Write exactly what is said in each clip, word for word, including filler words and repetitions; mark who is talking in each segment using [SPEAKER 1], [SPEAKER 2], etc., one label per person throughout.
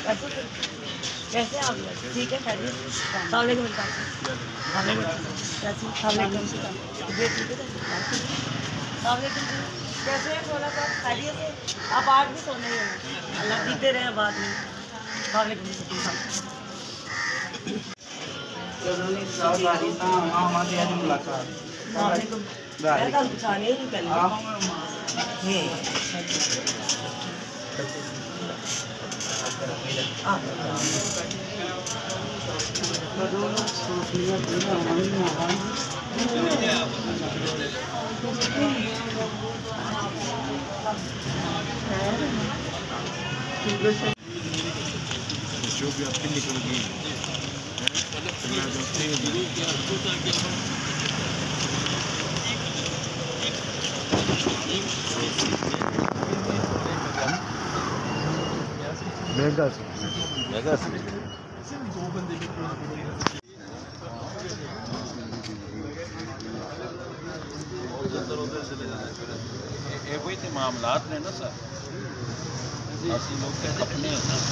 [SPEAKER 1] कैसे आप ठीक है? खैरियत? अस्सलाम वालेकुम। कैसे हैं? बोला था खैरियत से? आप आज भी सोने ही हैं, अल्लाह जीते रहे बाद में।
[SPEAKER 2] जो भी आपकी निकल गई Vegas. Vegas. ये वही थे मामलात ने ना सर, ऐसे लोग कहते अपने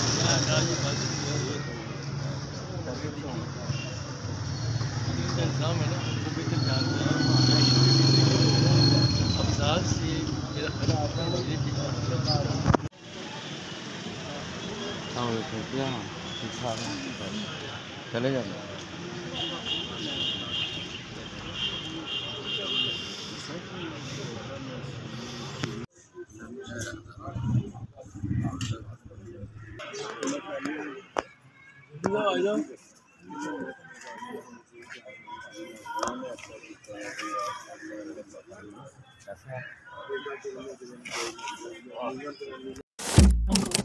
[SPEAKER 2] इल्ज़ाम है ना, वो भी तो जानते हैं अफसास से मेरा चले जाना। आ जाओ।